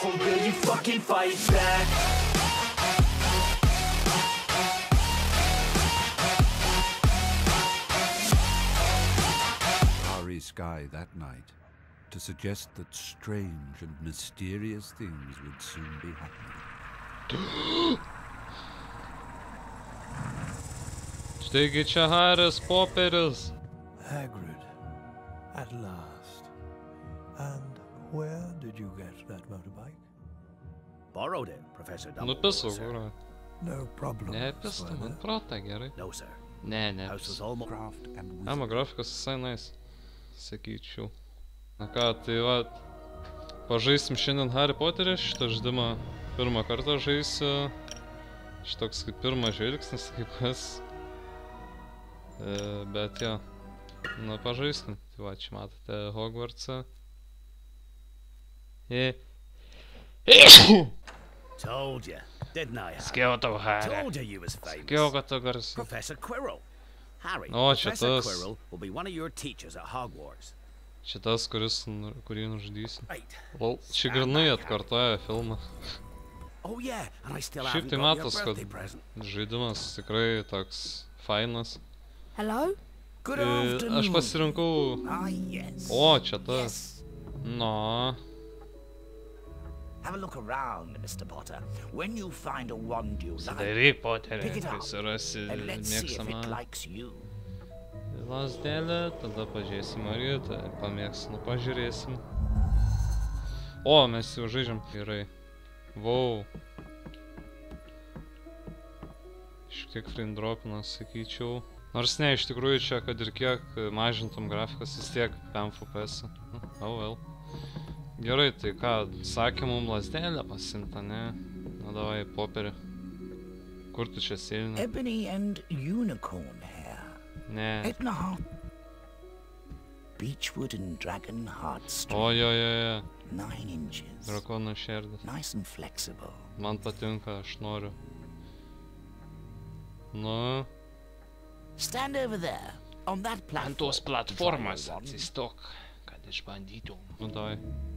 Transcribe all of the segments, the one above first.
will you fucking fight back? Starry sky that night to suggest that strange and mysterious things would soon be happening. Taigi čia Haris Poperis. Hagrid, at last. And where did you get that motorbike? Borrowed it, Professor Dumbledore. Nupisau, sir. kur. No problem. Nepisau, man protą gerai. No, sir. Ne, House was nepisau. almost Craft and wisdom. Ama grafikas visai nice, sakyčiau. Na ką, tai va, pažaisim šiandien Harry Potterį, šitą žaidimą pirmą kartą žaisiu. Šitoks kaip pirmas žvilgsnis, kaip kas. Bet jo, nu pažaiskim. Tai va, čia matote Hogwartsą. told you, didn't I? Harry? Sakiau tau, Harry. Told you you was famous. Sakiau, kad tu garsiai. Professor Quirrell. Harry, Oh, čia Professor tas. Quirrell will be one of your teachers at Hogwarts. Šitas, kurį nužudysi. Right. Lol, čia grinai atkartoja filmą. Oh yeah, and I still Šiaip haven't tai got your matos, kad birthday present. žaidimas tikrai toks fainas. Hello? Good Aš afternoon. pasirinkau... Ah, yes. O, čia ta. Yes. No. Have a look around, Mr. Potter. When you find a wand you like, Daryk, Poterį, pick it kai up surasi and let's see if it mėgstamą likes you. lasdelę, tada pažiūrėsim Marijutą, pamėgsim, pažiūrėsim. O, mes jau žaidžiam. Gerai. Vau. Šiek tiek frame dropinas, sakyčiau. Nors ne, iš tikrųjų čia, kad ir kiek mažintum grafikas, vis tiek 5 FPS. Oh well. Gerai, tai ką, sakė mum lasdelę pasimta, ne? Na davai, Poperį. Kur tu čia sėlini? Ebony and unicorn hair. Ne. 8.5. Beechwood and dragon heartstring. O, jo. 9 inches. Drakono širdis. Nice and flexible. Man patinka, aš noriu. Nu. Stand over there, on that platform. Ant tos platformos Try your wand. atsistok, kad išbandytum. Nu davai.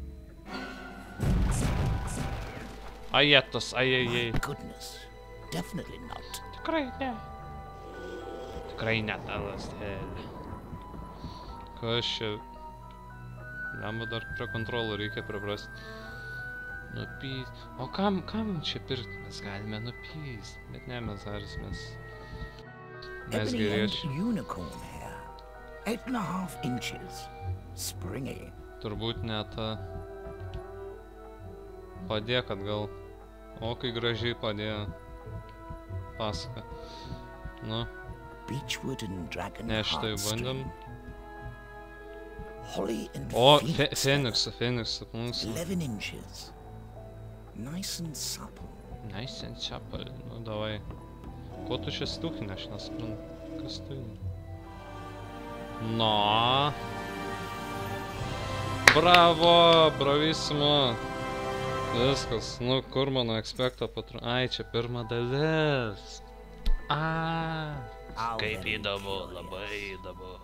Ajetos, My goodness. Definitely not. Tikrai ne. Tikrai ne ta lasdelė. Kas čia? Lemba dar prie kontrolų reikia priprasti. Nupyst. O kam čia pirkti? Mes galime nupyst. Bet ne, mes Haris, mes Ebony and geriečiai. unicorn hair. 8.5 inches. Springy. Turbūt ne ta. Padėk atgal. O, kai gražiai padėjo. Pasaka. Nu, Beechwood and dragon ne, štai heartstring. bandėm. Holly and O, phoenix Feniksą mums. 11 inches. Nice and supple. Nice and chapel. Nu, davai. Ko tu čia stukinė, aš nesuprantu. Kas tai? No. Bravo, bravissimo. Viskas. Nu, kur mano expecto patru... Ai, čia pirma dalis. How Kaip very įdomu, curious. labai įdomu.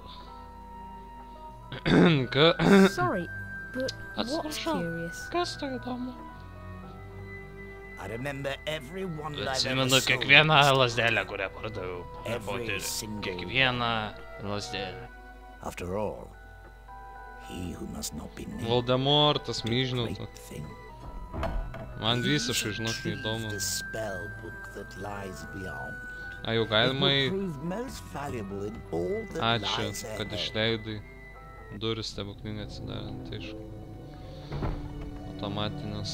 Sorry, but what's Atsiprašau. curious? Kas tai įdomu? I remember every wand I've ever Atsimenu sold. kiekvieną lasdelę, kurią pardaviau. Every single Kiekvieną lasdelę. After all, he who must not be named Voldemortas, did a myžnių. great thing. Man visiškai, žinok, Retrieve neįdomu. the spell book that lies beyond. A jau galima It į... will prove most valuable in all that Ačiū, lies kad ahead. išleidai. Duris stebuklingai atsidarė, tai aišku. Automatinis.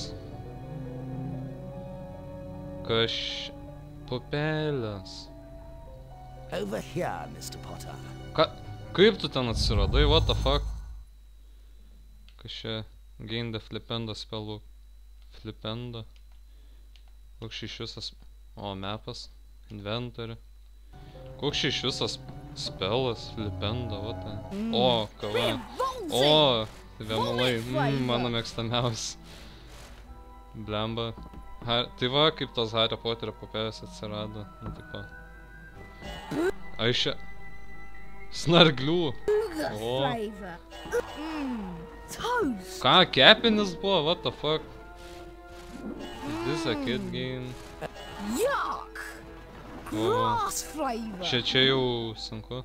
Kaš... Pupelės. Over here, Mr. Potter. Kaip tu ten atsiradai? What the fuck? Kas čia? Gain the flipendo spellbook. Flipendo. Koks čia iš visas... O, mapas. Inventory. Koks čia iš visas spellas? Flipendo, what the... O, kava. O, vėmulai. Mano mėgstamiausias. Blemba. Tai va, kaip tos Harry Potterio pupelės atsirado. Nu, tipo. Aš čia... Snarglių. O. Flavour. Toast. Ką, kepinis buvo? What the fuck? Is this a kid game? Yuck! Grass flavor. Čia jau sunku.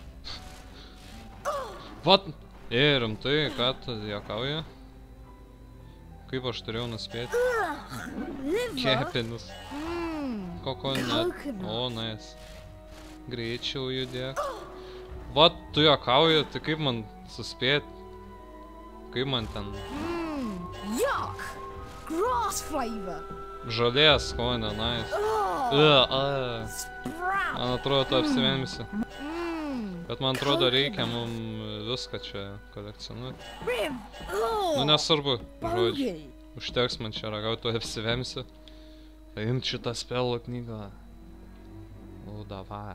Vat? Rimtai, ką tu juokauji? Kaip aš turėjau nuspėti? Kepenis. Koko net. O, nice. Greičiau judėk. Vat, tu juokauji, tai kaip man suspėti? Kaip man ten? Yuck! Grass flavor. Žolės skonio, nice. Man atrodo, tu apsivemsi. Bet man atrodo, reikia mum viską čia kolekcionuoti. Nu, nesvarbu, žodžiu. Užteks man čia ragauti, tu apsivemsi. Paimt šitą spelo knygą. Nu, davai.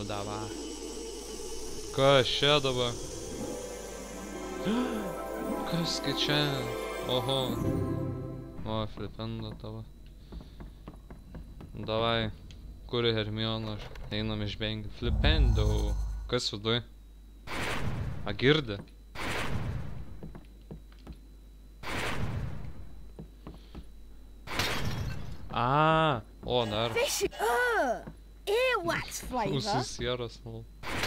Kas čia dabar? Kaski čia? Oho. O, flipendo tavo. Davai. Kur Hermiona? Einam išbengti. Flipendo. Kas viduj? A, girdi? A, o, dar. Earwax flavor. Susieras, nu.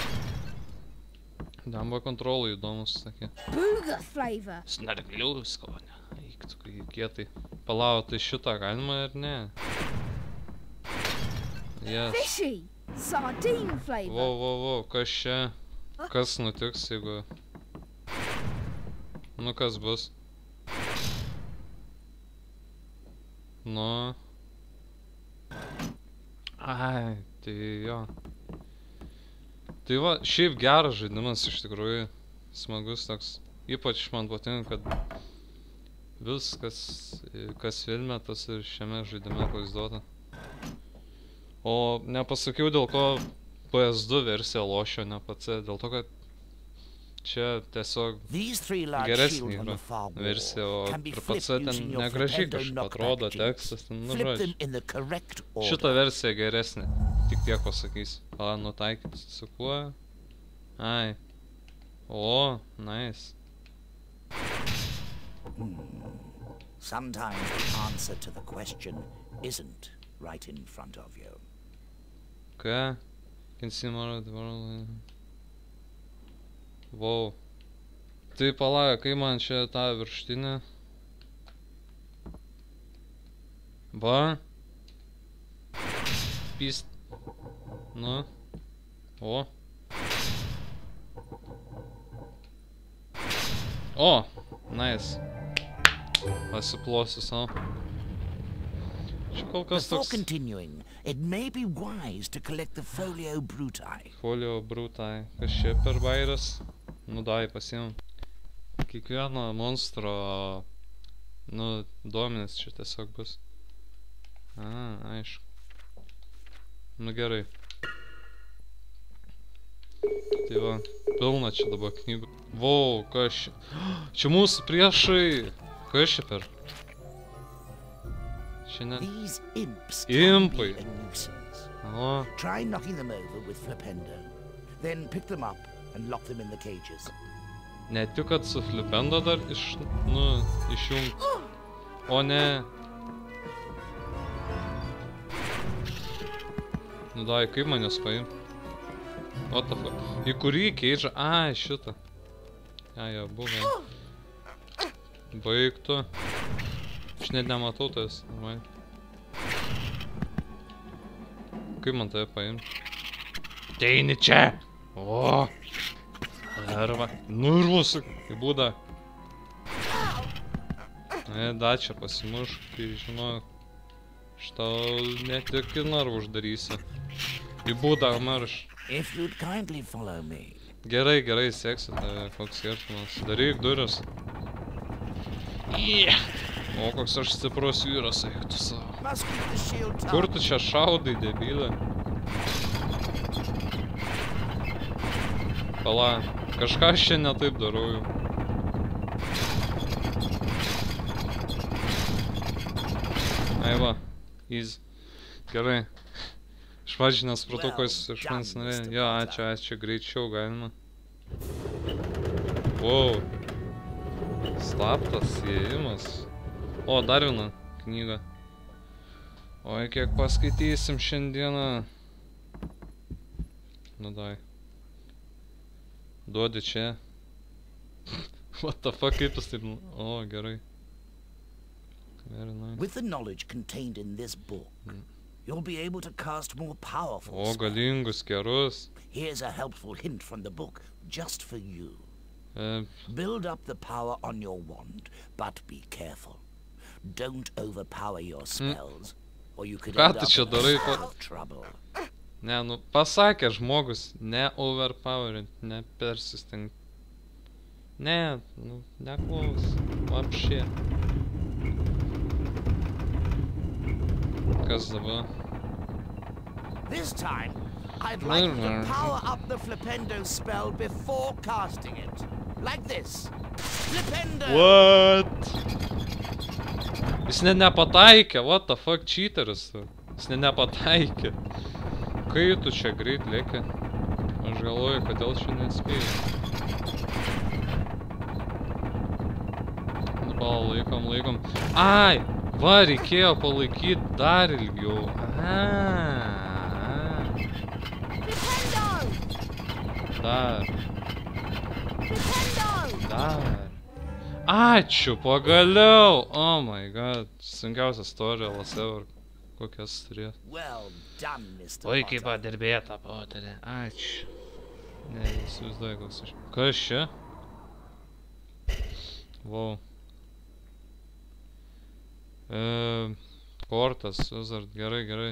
Damba kontrolai įdomus, sakė. Booger flavor. Snarglių skonio. Eik, tu kietai. Palau, tai šitą galima ar ne? Yes. Fishy. Sardine flavor. Vo, kas čia? Kas nutiks, jeigu... Nu, kas bus? Nu... Ai, tai jo. Tai va, šiaip geras žaidimas iš tikrųjų. Smagus toks. Ypač man patinka, kad viskas, kas filme, tas ir šiame žaidime pavaizduota. O nepasakiau, dėl ko PS2 versija lošio, ne PC. Dėl to, kad čia tiesiog geresnė yra versija, o per PC ten negražiai kažkaip atrodo tekstas, ten nužodžiu. Šita versija geresnė, tik tiek pasakysiu. A, nutaikyti su kuo? Ai. O, nice. Sometimes the answer to the question isn't right in front of you. Ką? Can see more of the world. Wow. Tai palauk, kai man čia tą viršutinę. Va. Pist. Nu. O. O. Nice. Pasiplosiu savo. Čia kol kas toks... Before continuing, it may be wise to collect the Folio Bruti. Folio Bruti. Kas čia per vairas? Nu dai, pasiimam. Kiekvieno monstro, nu, duomenis čia tiesiog bus. A, aišku. Nu gerai. Tai va, pilna čia dabar knygų. Vau, kas čia? Čia mūsų priešai! Kas čia per? These imps Impai. can be a nuisance. O, Try knocking them over with Flipendo. Then pick them up and lock them in the cages. ne tik, kad su flipendo dar išjungt. O ne. Nu dai, kaip man jas paim? What the fuck? Į kurį keidžą? Ai, šitą. Jo, buvo. Baigtų. Aš net nematau tas. Kaip man tave paim? Teini čia! O! Arba. Nu ir mūsų, į būdą. Da, čia pasimuš, kai žinau. Šitau net tik į narvą uždarysi. Į būdą marš. If you'd kindly follow me. Gerai, seksiu tave, koks skirtumas. Daryk duris. O, koks aš stiprus vyras, eik tu savo. Must keep the shield tight. Kur tu čia šaudai, debilė? Pala, kažką aš čia netaip darau jau. Ai va, easy. Gerai. Iš pradžių nesupratau, ko jis iš manęs norėjo. Jo, ačiū, greičiau galima. Wow. Slaptas įėjimas. O, dar viena knygą. Oi, kiek paskaitysim šiandieną. Nu dai. Duodi čia. What the fuck, kaip jis taip... O, gerai. Very nice. With the knowledge contained in this book, you'll be able to cast more powerful O, spells. galingus, gerus. Here's a helpful hint from the book, just for you. Build up the power on your wand, but be careful. Don't overpower your spells, or you could Ką end tu up čia in darai, a lot of trouble. Ne, nu, pasakė žmogus, ne overpowerint, ne persistent. Ne, nu, neklaus. Вообще. Kas dabar? This time, I'd like you to power up the Flipendo spell before casting it. Like this. Flipendo! What? Jis nepataikė, what the fuck, cheateris tu. Jis nepataikė. Kai tu čia greit lėki? Aš galvoju, kodėl čia nespėjai. Dabar laikom. Ai! Va, reikėjo palaikyti dar ilgiau. Dar. Ačiū, pagaliau! Oh my god. Sunkiausias tutorialas ever. Kokias turėjo. Well done, Mr. Puikiai Potter. padirbėta, Poterį. Ačiū. Ne, įsivaizduoju, koks aš. Kas čia? Wow. Kortas, Wizard, gerai.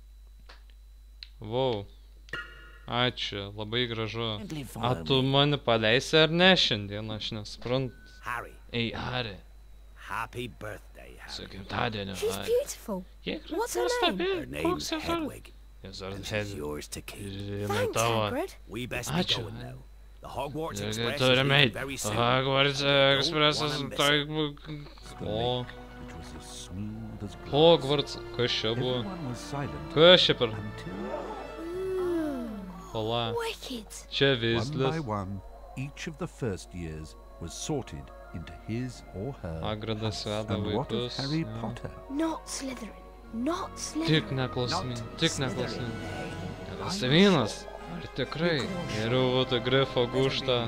Wow. Ačiū, labai gražu. A tu mane paleisi ar ne šiandien, aš nesuprantu. Harry, Ei, Harry. happy birthday, Harry. Su gimtadieniu, She's Harry. beautiful. What's her name? Her name's Hedwig, Jūs and ar she's yours to keep. Thanks, Hagrid. We best be Ačiū. going now. The Hogwarts Express is Turime leaving eiti. very soon. Hogwarts Expressas. Don't wanna miss Tai... O. Which was as smooth as glass. Hogwarts. Kas čia buvo? Everyone was silent Kas čia per... until, Pala. Wicked. Čia one by Weasleys. one, each of the first years was sorted into his or her. Hagridas veda And what of vaikus. Harry jo. Potter? Not Slytherin. Not Tik Slytherin. neklausimai. Tik neklausimai. Slytherin, Savynas. Ar tikrai? Geriau būtų Grifo gūžta.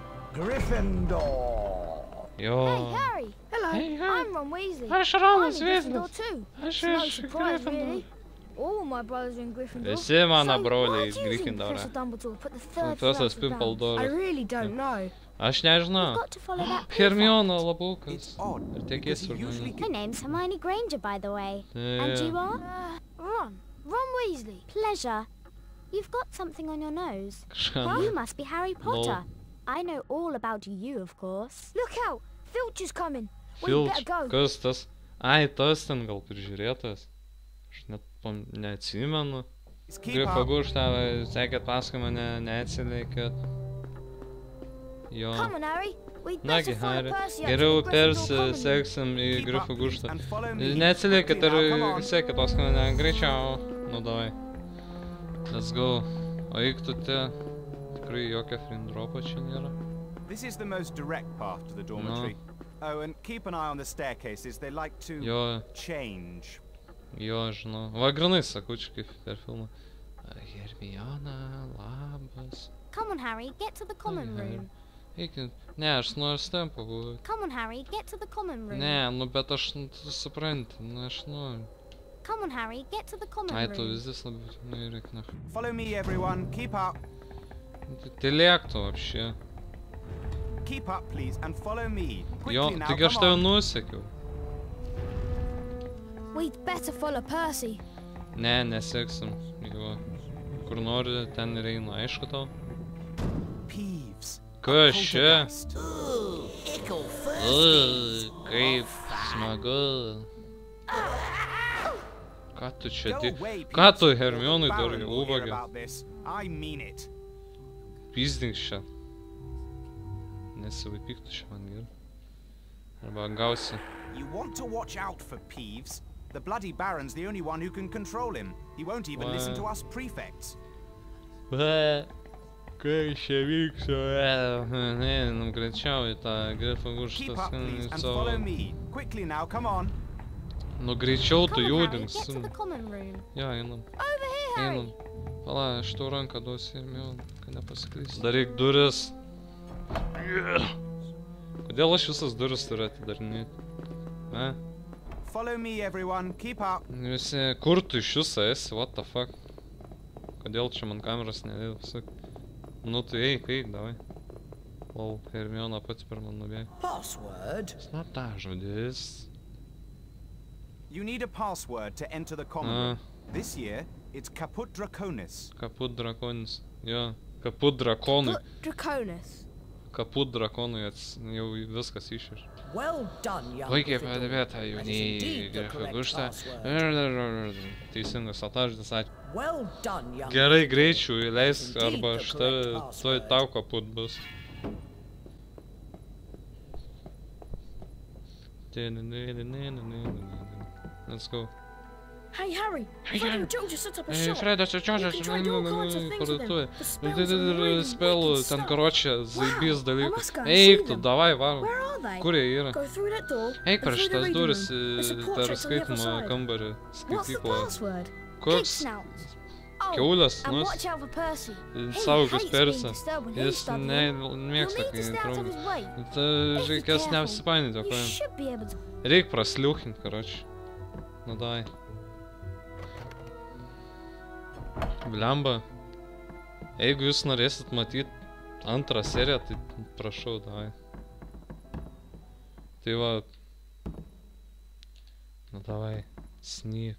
Gryffindor. Jo. Hey, Harry. Hello. Hey, Harry. I'm Ron Weasley. Aš I'm Ronas in Gryffindor Weasleys. too. Aš It's no iš surprise, Gryffindor. really. All my brothers are in Gryffindor. Visi mano So, broliai why do you think Gryffindore. Professor Dumbledore put the third Profesorius Filch around? Pimpledore. I really don't know. Aš nežinau. Got to follow that Hermiona It's Labukas. odd, Ir tiek because jis he usually ir My name's Hermione Granger, by the way. And you are? Ron Weasley. Pleasure. You've got something on your nose. kažką. You must be Harry Potter. I know all about you, of course. Look out. Filch is coming. Well, you better Filch. go. Kas tas? Ai, tas ten gal prižiūrėtas. Aš net neatsimenu. keep Grifo up. gūžtą, sekėt paskui mane, neatsileikėt. Jo. Come on, Harry. We'd Nagi, better follow Harry. Percy up Geriau to the Gryffindor Percy common room. seksim į Keep Grifo up, gūžtą. and follow me. Neatsileikėt ir Quickly now, come on. sekėt paskui mane greičiau. Nu, davai. Let's go. O eiktų te. Tikrai jokio frindropo čia nėra. This is the most direct path to the dormitory. Oh, and keep an eye on the staircases. They like to Jo, change. jo, žinau. Va, grinai sakau, čia kaip per filmą. Hermiona, labas. Come on, Harry, get to the common Harry. room. Eikit. Ne, aš noriu stem pabūti. Come on, Harry, get to the common room. Ne, nu bet aš, tu supranti, nu aš noriu. Come on, Harry, get to the common Ai, tu room. vis dės labai, nu ir reik nach. Follow me, everyone. Keep up. Tai lėktų apšė. Keep up, please, and follow me. Jo, Quickly now, taigi aš come tave on. nusekiau. We'd better follow Percy. Ne, neseksim. Jo. Kur nori, ten ir einu, aišku tau. Peeves. Kas čia? Poltergeist. Kaip smagu. Ką tu čia Go di... away, Ką tu Peeves. Hermionui Baron darai, will hear ubagė? about this. I mean it. Pizdink čia. Nesivaipyktų čia man gerai. Arba gausi. You want to watch out for Peeves. The bloody Baron's the only one who can control him. He won't even listen to us prefects. Kas čia vyksta? Einam greičiau į tą Grifo Keep gūžtą up, please, and savo... follow me. Quickly now, come on. Nu greičiau tu judink. Get to the common room. Jo, einam. Over here, Harry. Einam. Pala, aš tau ranką duosiu ir mėl, kad nepasiklysiu. Daryk duris. Kodėl aš visas duris turiu atidarinėti? Ne? Follow me, everyone. Keep up. Visi, kur tu iš jūsų esi? What the fuck? Kodėl čia man kameros nedėdu? Nu tu eik, davai. Lol, Hermiona pats per man nubėg. Password? Slaptažodis. You need a password to enter the common room. This year, it's Caput Draconis. Caput Draconis. Jo, Caput Draconui. Draconis. Caput Draconui jau viskas išėš. Well done, young Puikiai Gryffindor. padėbėta, That is jauni indeed the correct Grifagurštą. password. Teisingas slaptažodis, ačiū. Well done, young Gerai, Gryffindor. greičiau įleisk, Indeed arba the aš correct tuoj password. tau kaput bus. Let's go. Hey, Harry. Fred and George just set up a shop. Fredas ir Džordžas You can trade all kinds of things with them. parduotuvė. The spells and really Spelų, wicked ten stuff. karočią, zaibys Wow, I dalykų. must go and Eik see tu, them. davai, varom. Where are they? Kur jie yra? Go through that door. Eik and per through the šitas reading duris room. There's a per portrait on the other skaitimo side. kambarį, What's the skaitykloje. password? Koks? Pig snout. Oh, Kiaulės, and nus. watch out for Percy. He Saugus hates being Persą. disturbed when Jis he's studying. mėgsta, You'll need kai to stay out of trumpa. his way. Tai reikės neapsipainyti, o You ką. should be able to. Reik prasliuchint, karoči. Nu dai. Blemba. Jeigu jūs norėsit matyti antrą seriją, tai prašau, dai. Tai va. Nu davai. Sneak.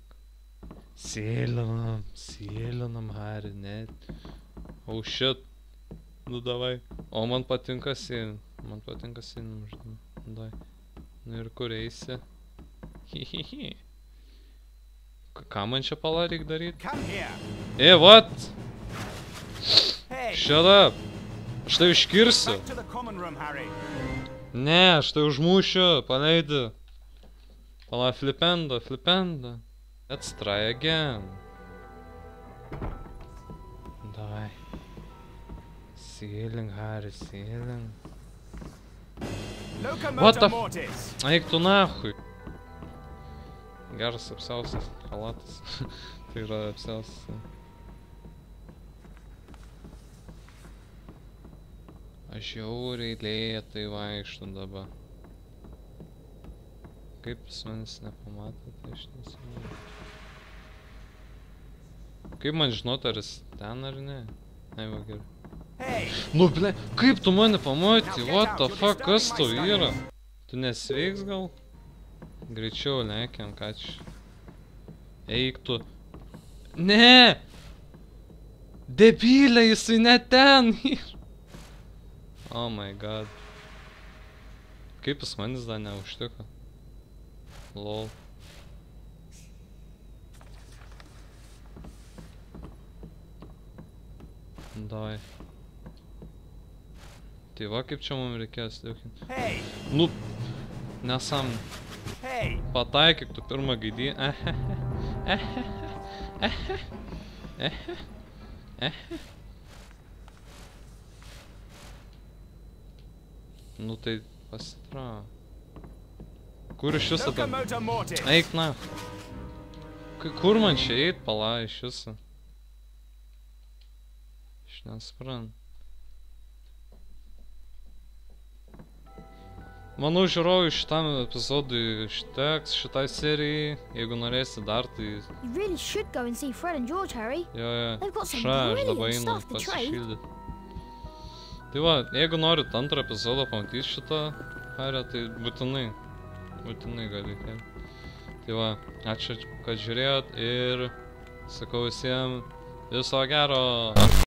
Sėlinam, Harry, net. Oh shit. Nu davai. O man patinka sėlin. Žinai. Nu dai. Nu ir kur eisi? Hihihi. Ką man čia pala reik daryti? Come here. What? Hey. Shut up. Aš tai iškirsiu. Back to the common room, Harry. Ne, aš tai užmušiu. Paleidi. Pala, flipenda. Let's try again. Davai. Sėling, Harry, sėling. What Locomotor the Mortis. Eik tu nahui. Geras apsiaustas halatas. Tai yra apsiaustas. Aš žiauriai lėtai vaikštu dabar. Kaip jis manis nepamato, tai aš nesimenu. Kaip man žinot, ar jis ten ar ne? Ai, va gerai. Hey. Nu, ble, kaip tu mane pamatyti? What the fuck, kas tu yra? Tu nesveiks gal? Greičiau lekiam, ką čia. Eik tu. Ne! Debilė, jisai ne ten yra. Oh my god. Kaip jis manis dar neužtiko? Lol. Davai. Tai va kaip čia mums reikės liukinti. Hey. Nu, nesam. Hey. Pataikyk tu pirmą gaidį. Nu tai pasitrau. Kur iš viso ta... Locomotor Mortis. Eik na. Kur man čia eit pala iš viso? Aš nesuprantu. Manau, žiūrovai šitam epizodui užteks, šitai serijai. Jeigu norėsi dar, tai... You really should go and see Fred and George, Harry. Jo. They've got some Aš dabar brilliant einu stuff to trade. pasišildyti. Tai va, jeigu norit antrą epizodą pamatyti šitą Harry, tai būtinai gali. Tai va, ačiū, kad žiūrėjot ir sakau visiems viso gero.